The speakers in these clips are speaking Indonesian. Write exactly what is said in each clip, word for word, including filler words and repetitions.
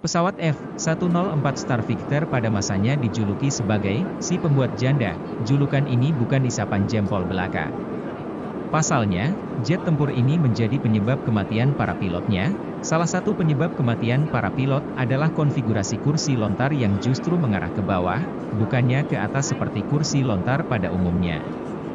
Pesawat F seratus empat Starfighter pada masanya dijuluki sebagai si pembuat janda. Julukan ini bukan isapan jempol belaka. Pasalnya, jet tempur ini menjadi penyebab kematian para pilotnya. Salah satu penyebab kematian para pilot adalah konfigurasi kursi lontar yang justru mengarah ke bawah, bukannya ke atas seperti kursi lontar pada umumnya.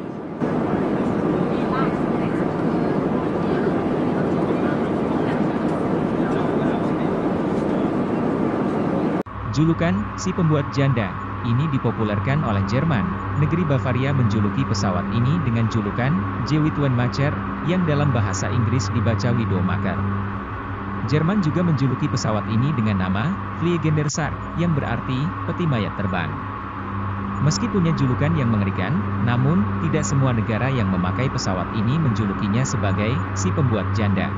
Julukan si pembuat janda ini dipopulerkan oleh Jerman. Negeri Bavaria menjuluki pesawat ini dengan julukan Gewitwenmacher, yang dalam bahasa Inggris dibaca Widowmaker. Jerman juga menjuluki pesawat ini dengan nama Fliegender Sarg, yang berarti peti mayat terbang. Meski punya julukan yang mengerikan, namun tidak semua negara yang memakai pesawat ini menjulukinya sebagai si pembuat janda.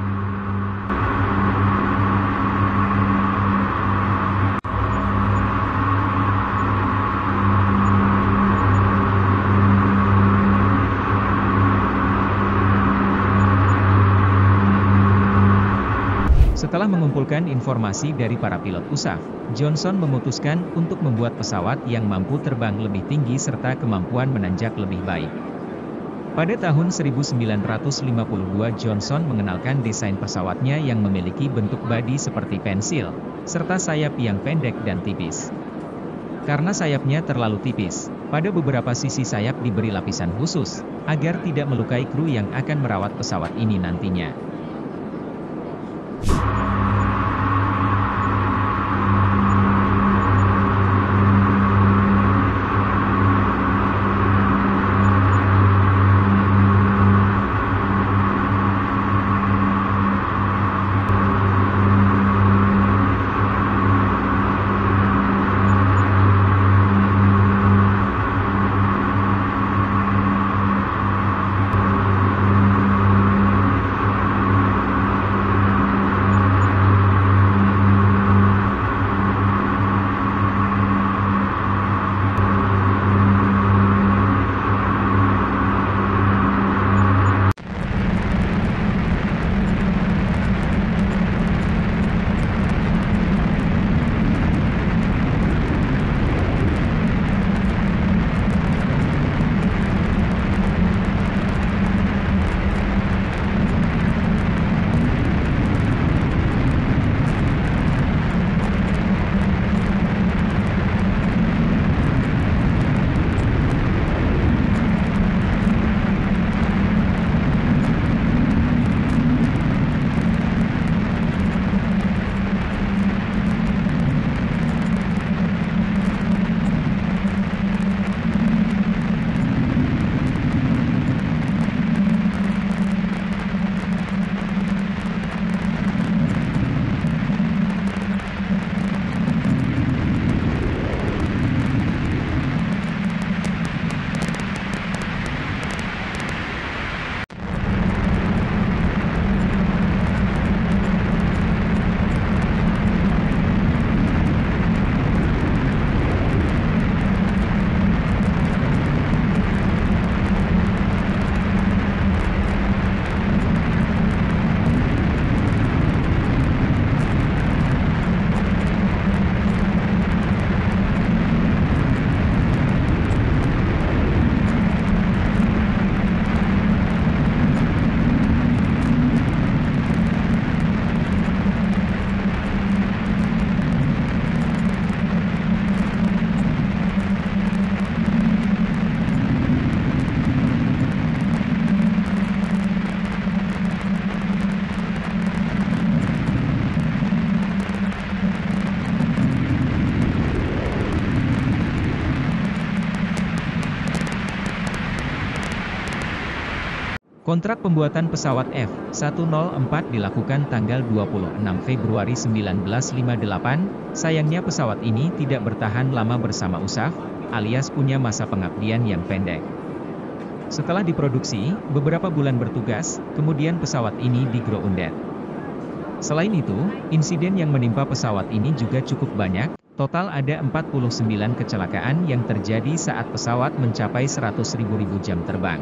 Setelah mengumpulkan informasi dari para pilot U S A F, Johnson memutuskan untuk membuat pesawat yang mampu terbang lebih tinggi serta kemampuan menanjak lebih baik. Pada tahun seribu sembilan ratus lima puluh dua Johnson mengenalkan desain pesawatnya yang memiliki bentuk badi seperti pensil, serta sayap yang pendek dan tipis. Karena sayapnya terlalu tipis, pada beberapa sisi sayap diberi lapisan khusus, agar tidak melukai kru yang akan merawat pesawat ini nantinya. Kontrak pembuatan pesawat F seratus empat dilakukan tanggal dua puluh enam Februari seribu sembilan ratus lima puluh delapan, sayangnya pesawat ini tidak bertahan lama bersama U S A F, alias punya masa pengabdian yang pendek. Setelah diproduksi, beberapa bulan bertugas, kemudian pesawat ini di-grounded. Selain itu, insiden yang menimpa pesawat ini juga cukup banyak, total ada empat puluh sembilan kecelakaan yang terjadi saat pesawat mencapai seratus ribu jam terbang.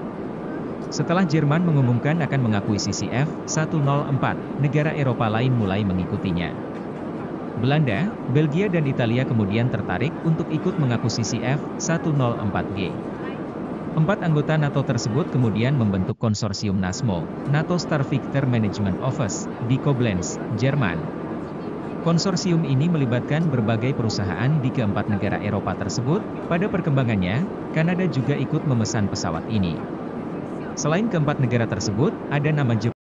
Setelah Jerman mengumumkan akan mengakuisisi F seratus empat, negara Eropa lain mulai mengikutinya. Belanda, Belgia dan Italia kemudian tertarik untuk ikut mengakuisisi F seratus empat G. Empat anggota NATO tersebut kemudian membentuk konsorsium NASMO, NATO Starfighter Management Office, di Koblenz, Jerman. Konsorsium ini melibatkan berbagai perusahaan di keempat negara Eropa tersebut. Pada perkembangannya, Kanada juga ikut memesan pesawat ini. Selain keempat negara tersebut, ada nama Jepang.